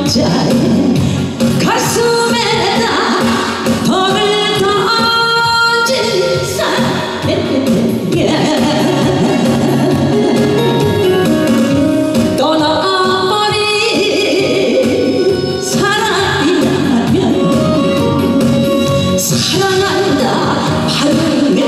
여자의 가슴에다 덕을 던진 사내야 떠나버린 사람이라면 사랑한다 하는데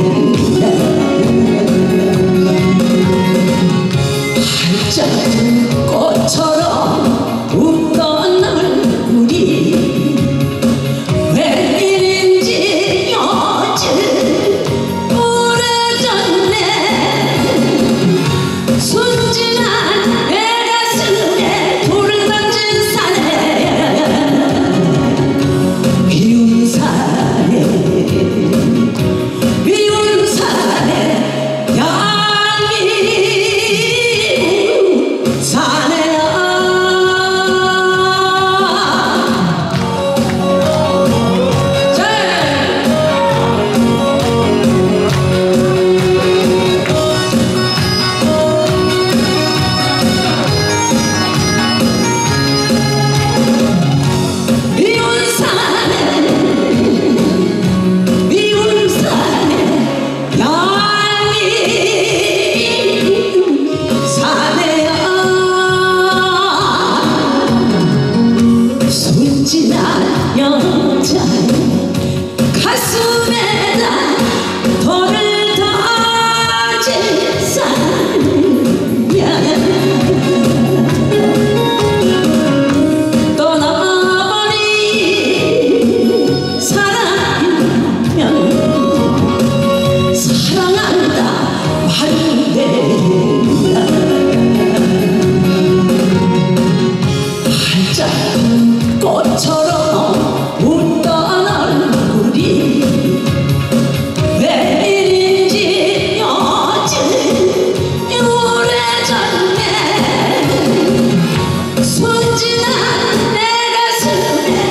활짝 꽃처럼 웃던 얼굴이 웬일인지 요즘 우울해졌네. 순진한 내 가슴에 돌을 던진 사내야 미운 사내 미운 사내 얄미운 사내야. 순진한 여자의 가슴에다 돌을 던진 사내야 떠나버린 사람이라면 사랑한다 하는데 활짝 꽃처럼 웃던 얼굴이 웬일인지 요즘 우울해졌네. 순진한 내 가슴에